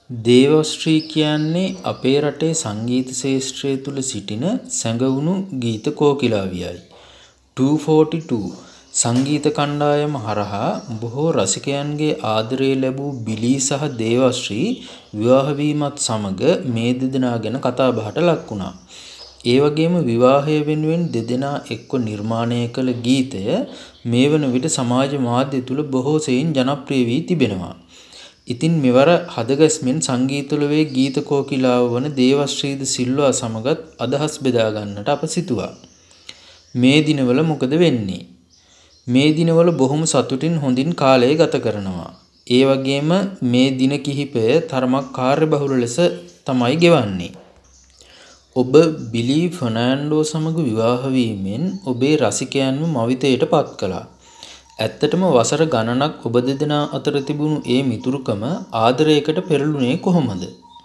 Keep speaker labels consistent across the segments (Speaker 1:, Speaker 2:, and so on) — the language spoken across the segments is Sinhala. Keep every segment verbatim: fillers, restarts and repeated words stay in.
Speaker 1: දේවශ්‍රී කියන්නේ අපේ රටේ සංගීත ශාස්ත්‍රය තුල සිටින සැඟවුණු ගීත කෝකිලාවියයි. two forty-two සංගීත කණ්ඩායම හරහා බොහෝ රසිකයන්ගේ ආදරය ලැබූ බිලී සහ දේවශ්‍රී විවාහ වීමත් සමග මේ දෙදෙනා ගැන කතා බහට ලක් වුණා. ඒ වගේම විවාහය වෙනුවෙන් දෙදෙනා එක්ව නිර්මාණය කළ ගීතය මේ වන විට සමාජ මාධ්‍ය තුල බොහෝ සෙයින් ජනප්‍රිය වී තිබෙනවා. ඉතින් මෙවර හදගස්මෙන් සංගීතොලවේ ගීත කෝකිලාව වන දේවශ්‍රීද සිල්වා සමගත් අදහස් බෙදා ගන්නට අප සිතුවා. මේ දිනවල මොකද වෙන්නේ? මේ දිනවල බොහොම සතුටින් හොඳින් කාලය ගත කරනවා. ඒ වගේම මේ දින කිහිපය තරමක් කාර්යබහුල ලෙස තමයි ගෙවන්නේ. ඔබ බිලී ෆර්නෑන්ඩෝ සමග විවාහ වීමෙන් ඔබේ රසිකයන්ව මවිතයට පත් කළා. ඇත්තටම වසර ගණනක් ඔබ දෙදෙනා අතර තිබුණු ඒ මිතුරුකම ආදරයකට පෙරළුනේ කොහොමද?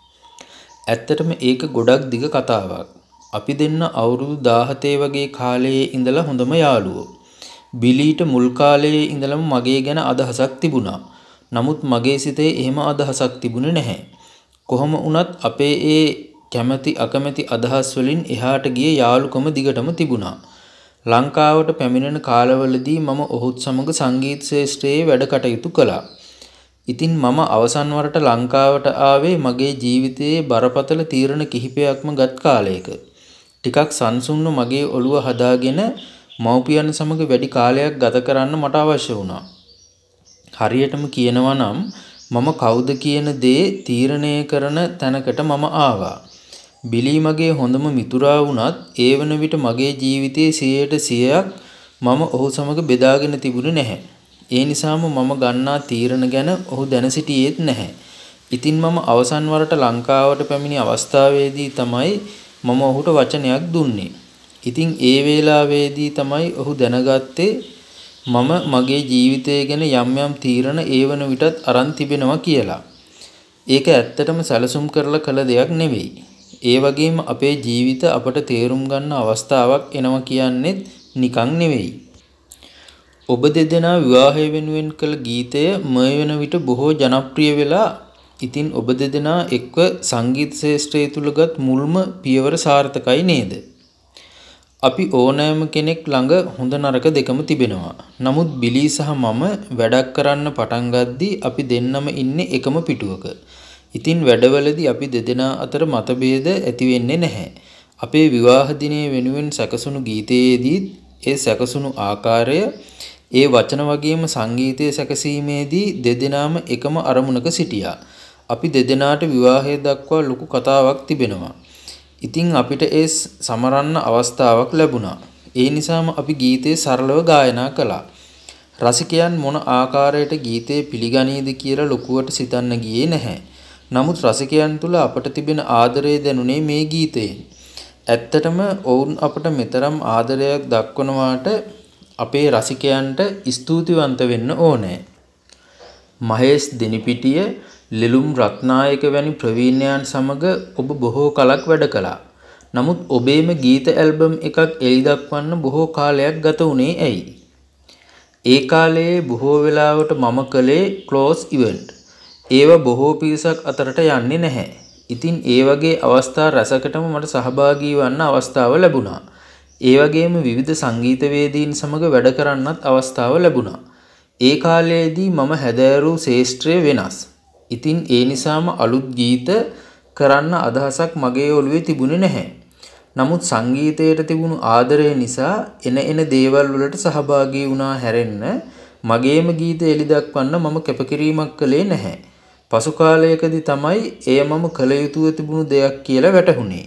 Speaker 1: ඇත්තටම ඒක ගොඩක් දිග කතාවක්. අපි දෙන්න අවුරුදු දාහතේ වගේ කාලයේ ඉඳලා හොඳම යාළුවෝ. බිලීට මුල් කාලයේ ඉඳලම මගේ ගැන අදහසක් තිබුණා. නමුත් මගේ සිතේ එහෙම අදහසක් තිබුණේ නැහැ. කොහොම වුණත් අපේ ඒ කැමැති අකමැති අදහස් වලින් එහාට ගිය යාළුකම දිගටම තිබුණා. ලංකාවට පැමිණෙන කාලවලදී මම ඔහුත් සමග සංගීත ශාස්ත්‍රයේ වැඩ කටයුතු කළා. ඉතින් මම අවසන් වරට ලංකාවට ආවේ මගේ ජීවිතයේ බරපතල තීරණ කිහිපයක්ම ගත් කාලයක. ටිකක් සංසුන්ව මගේ ඔළුව හදාගෙන මව්පියන් සමග වැඩි කාලයක් ගත කරන්න මට අවශ්‍ය වුණා. හරියටම කියනවා නම් මම කවුද කියන දේ තීරණය කරන තැනකට මම ආවා. බිලී මගේ හොඳම මිතුරා වුණත් ඒ වන විට මගේ ජීවිතයේ සියයට සියයක් මම ඔහු සමග බෙදාගෙන තිබුණේ නැහැ. ඒ නිසාම මම ගන්නා තීරණ ගැන ඔහු දැන සිටියේත් නැහැ. ඉතින් මම අවසන් වරට ලංකාවට පැමිණි අවස්ථාවේදී තමයි මම ඔහුට වචනයක් දුන්නේ. ඉතින් ඒ වේලාවේදී තමයි ඔහු දැනගත්තේ මම මගේ ජීවිතය ගැන යම් යම් තීරණ ඒ වන විටත් අරන් තිබෙනවා කියලා. ඒක ඇත්තටම සැලසුම් කරලා කළ දෙයක් නෙවෙයි. ඒ වගේම අපේ ජීවිත අපට තේරුම් ගන්න අවස්ථාවක් එනවා කියන්නේත් නිකන් නෙවෙයි. ඔබ දෙදෙනා විවාහය වෙනුවෙන් කළ ගීතය මේ වෙන විට බොහෝ ජනප්‍රිය වෙලා ඉතින් ඔබ දෙදෙනා එක්ව සංගීත ශාස්ත්‍රය තුලගත් මුල්ම පියවර සාර්ථකයි නේද? අපි ඕනෑම කෙනෙක් ළඟ හොඳ නරක දෙකම තිබෙනවා. නමුත් බිලී සහ මම වැඩක් කරන්න පටන් ගද්දී අපි දෙන්නම ඉන්නේ එකම පිටුවක. ඉතින් වැඩවලදී අපි දෙදෙනා අතර මතභේද ඇති වෙන්නේ නැහැ. අපේ විවාහ දිනය වෙනුවෙන් සැකසුණු ගීතයේදී ඒ සැකසුණු ආකාරය, ඒ වචන වගේම සංගීතයේ සැකසීමේදී දෙදෙනාම එකම අරමුණක සිටියා. අපි දෙදෙනාට විවාහය දක්වා ලොකු කතාවක් තිබෙනවා. ඉතින් අපිට ඒ සමරන්න අවස්ථාවක් ලැබුණා. ඒ නිසාම අපි ගීතේ සරලව ගායනා කළා. රසිකයන් මොන ආකාරයට ගීතේ පිළිගනීද කියලා ලොකුවට සිතන්න ගියේ නැහැ. නමුත් රසිකයන් තුල අපට තිබෙන ආදරය දැනුනේ මේ ගීතයෙන්. ඇත්තටම ඔවුන් අපට මෙතරම් ආදරයක් දක්වනවාට අපේ රසිකයන්ට ස්තුතිවන්ත වෙන්න ඕනේ. මහේෂ් දෙනිපිටිය, ලෙලුම් රත්නායක වැනි ප්‍රවීණයන් සමග ඔබ බොහෝ කලක් වැඩ කළා. නමුත් ඔබේම ගීත ඇල්බම් එකක් එළි දක්වන්න බොහෝ කාලයක් ගත වුණේ ඇයි? ඒ කාලයේ බොහෝ වෙලාවට මම කළේ ක්ලෝස් ඉවෙන්ට්. ඒව බොහෝ පිරිසක් අතරට යන්නේ නැහැ. ඉතින් ඒ වගේ අවස්ථා රසකටම මට සහභාගී වන්න අවස්ථාව ලැබුණා. ඒ වගේම විවිධ සංගීතවේදීන් සමග වැඩ කරන්නත් අවස්ථාව ලැබුණා. ඒ කාලයේදී මම හැදෑරූ ශාස්ත්‍රය වෙනස්. ඉතින් ඒ නිසාම අලුත් ගීත කරන්න අදහසක් මගේ ඔළුවේ තිබුණේ නැහැ. නමුත් සංගීතයට තිබුණු ආදරය නිසා එන එන දේවල් වලට සහභාගී වුණා හැරෙන්න මගේම ගීත එළි දක්වන්න මම කැපකිරීමක් කළේ නැහැ. පසු කාලයකදී තමයි එය මම කළ යුතුව තිබුණු දෙයක් කියලා වැටහුණේ.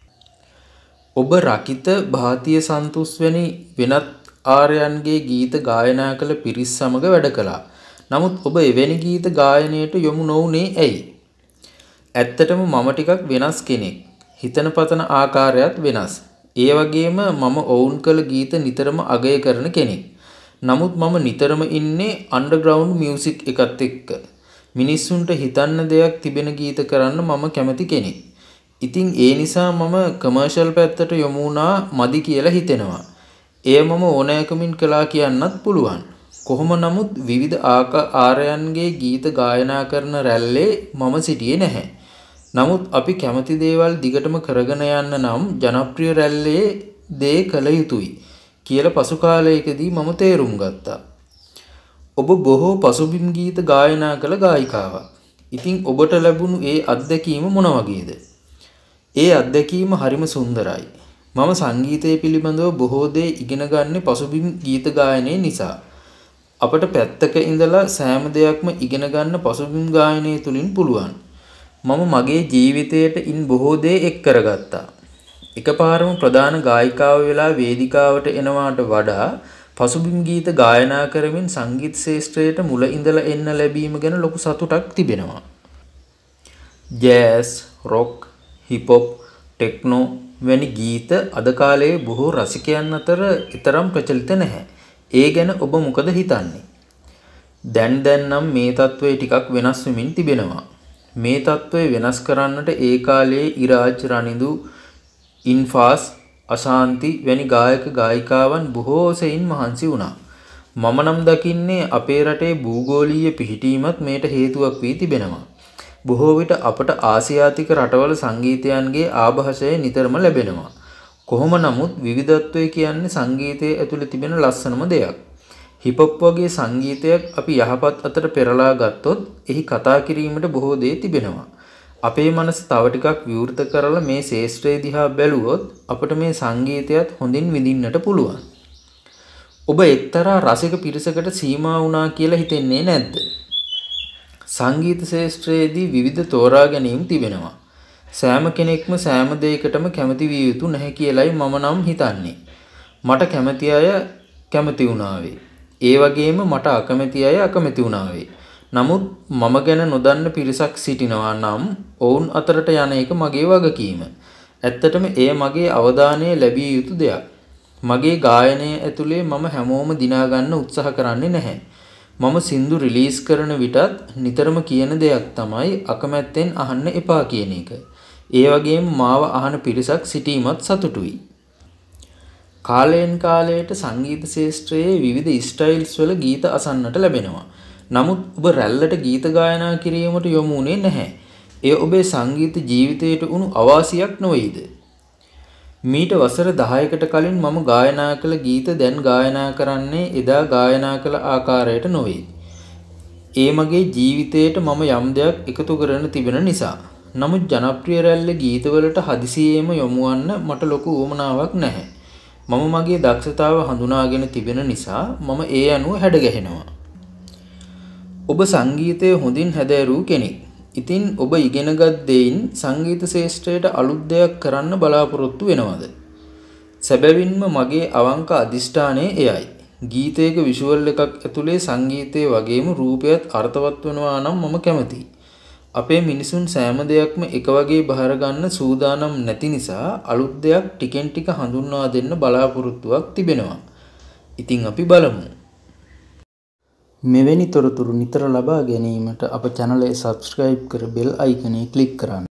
Speaker 1: ඔබ රකිත, භාතිය සන්තුස් වැනි වෙනත් ආර්යයන්ගේ ගීත ගායනා කළ පිරිස් සමග වැඩ කළා. නමුත් ඔබ එවැනි ගීත ගායනයට යොමු නොවුනේ ඇයි? ඇත්තටම මම ටිකක් වෙනස් කෙනෙක්. හිතන පතන ආකාරයත් වෙනස්. ඒ වගේම මම ඔවුන් කළ ගීත නිතරම අගය කරන කෙනෙක්. නමුත් මම නිතරම ඉන්නේ අන්ඩර්ග්‍රවුන්ඩ් මියුසික් එකත් එක්ක. මිනිස්සුන්ට හිතන්න දෙයක් තිබෙන ගීත කරන්න මම කැමති කෙනෙක්. ඉතින් ඒ නිසා මම කමර්ෂල් පැත්තට යොමු වුණා මදි කියලා හිතෙනවා. එය මම ඕනෑකමින් කළා කියන්නත් පුළුවන්. කොහොම නමුත් විවිධ ආකාරයන්ගේ ගීත ගායනා කරන රැල්ලේ මම සිටියේ නැහැ. නමුත් අපි කැමති දේවල් දිගටම කරගෙන යන්න නම් ජනප්‍රිය රැල්ලේ දේ කළ යුතුයි කියලා පසු කාලයකදී මම තේරුම් ගත්තා. ඔබ බොහෝ පසුබිම් ගීත ගායනා කළ ගායිකාවක්. ඉතින් ඔබට ලැබුණු ඒ අත්දැකීම මොන වගේද? ඒ අත්දැකීම හරිම සුන්දරයි. මම සංගීතය පිළිබඳව බොහෝ දේ ඉගෙන ගන්නේ පසුබිම් ගීත ගායනය නිසා. අපට පැත්තක ඉඳලා සෑම දෙයක්ම ඉගෙන ගන්න පසුබිම් ගායනය තුලින් පුළුවන්. මම මගේ ජීවිතයට ඉන් බොහෝ දේ එක් කරගත්තා. එකපාරම ප්‍රධාන ගායිකාව වෙලා වේදිකාවට එනවාට වඩා පසුබිම් ගීත ගායනා කරමින් සංගීත ශාස්ත්‍රයට මුල ඉඳලා එන්න ලැබීම ගැන ලොකු සතුටක් තිබෙනවා. Jazz, rock, hip hop, techno වැනි ගීත අද කාලයේ බොහෝ රසිකයන් අතර ඊතරම් ප්‍රචලිත නැහැ. ඒ ගැන ඔබ මොකද හිතන්නේ? දැන් දැන් නම් මේ තත්ත්වය ටිකක් වෙනස් වෙමින් තිබෙනවා. මේ තත්ත්වය වෙනස් කරන්නට ඒ කාලයේ ඉරාජ්, රනිදු, ඉන්ෆාස්, අශාන්ති වැනි ගායක ගායිකාවන් බොහෝ සෙයින් මහන්සි වුණා. මම නම් දකින්නේ අපේ රටේ භූගෝලීය පිහිටීමත් මේට හේතුවක් වී තිබෙනවා. බොහෝ විට අපට ආසියාතික රටවල සංගීතයන්ගේ ආభాෂය නිතරම ලැබෙනවා. කොහොම නමුත් විවිධත්වය කියන්නේ සංගීතයේ ඇතුළේ තිබෙන ලස්සනම දෙයක්. හිප් හොප් වගේ සංගීතයක් අපි යහපත් අතට පෙරලා ගත්තොත් එහි කතා කිරීමට බොහෝ දේ තිබෙනවා. අපේ මනස තව ටිකක් විවෘත කරලා මේ ශාස්ත්‍රය දිහා බැලුවොත් අපට මේ සංගීතයත් හොඳින් විඳින්නට පුළුවන්. ඔබ එක්තරා රසික පිරිසකට සීමා වුණා කියලා හිතෙන්නේ නැද්ද? සංගීත ශාස්ත්‍රයේදී විවිධ තෝරා ගැනීම් තිබෙනවා. සෑම කෙනෙක්ම සෑම දෙයකටම කැමති විය යුතු නැහැ කියලයි මම නම් හිතන්නේ. මට කැමති අය කැමති වුණාවේ. ඒ වගේම මට අකමැති අය අකමැති වුණාවේ. නමුත් මම ගැන නොදන්න පිරිසක් සිටිනවා නම් ඔවුන් අතරට යන එක මගේ වගකීම. ඇත්තටම එය මගේ අවධානය ලැබිය යුතු දෙයක්. මගේ ගායනය ඇතුලේ මම හැමෝම දිනා ගන්න උත්සාහ කරන්නේ නැහැ. මම සින්දු රිලීස් කරන විටත් නිතරම කියන දෙයක් තමයි අකමැත්තෙන් අහන්න එපා කියන එක. ඒ වගේම මාව අහන පිරිසක් සිටීමත් සතුටුයි. කාලයෙන් කාලයට සංගීත ශාස්ත්‍රයේ විවිධ ස්ටයිල්ස් වල ගීත අසන්නට ලැබෙනවා. නමුත් ඔබ රැල්ලට ගීත ගායනා කිරීමට යොමු වුණේ නැහැ. එය ඔබේ සංගීත ජීවිතයට උණු අවාසියක් නොවේද? මීට වසර දහයකට කලින් මම ගායනා කළ ගීත දැන් ගායනා කරන්නේ එදා ගායනා කළ ආකාරයට නොවේ. ඒ මගේ ජීවිතයට මම යම් දෙයක් එකතු කරගෙන තිබෙන නිසා. නමුත් ජනප්‍රිය රැල්ල ගීතවලට හදිසියෙම යොමු වන්න මට ලොකු උවමනාවක් නැහැ. මම මගේ දක්ෂතාව හඳුනාගෙන තිබෙන නිසා මම ඒ අනුව හැඩගැහෙනවා. ඔබ සංගීතය හොඳින් හැදෑරූ කෙනෙක්. ඉතින් ඔබ ඉගෙනගත් දෙයින් සංගීත ශාස්ත්‍රයට අලුත් දෙයක් කරන්න බලාපොරොත්තු වෙනවද? සැබවින්ම මගේ අවංක අදිෂ්ඨානය එයයි. ගීතයක විෂුවල් එකක් ඇතුලේ සංගීතය වගේම රූපයත් අර්ථවත් වෙනවා නම් මම කැමතියි. අපේ මිනිසුන් සෑම දෙයක්ම එක වගේ බහර ගන්න සූදානම් නැති නිසා අලුත් දෙයක් ටිකෙන් ටික හඳුන්වා දෙන්න බලාපොරොත්තුවක් තිබෙනවා. ඉතින් අපි බලමු. මෙවැනි තොරතුරු නිතර ලබා ගැනීමට අප channel එක subscribe කර bell icon එක click කරන්න.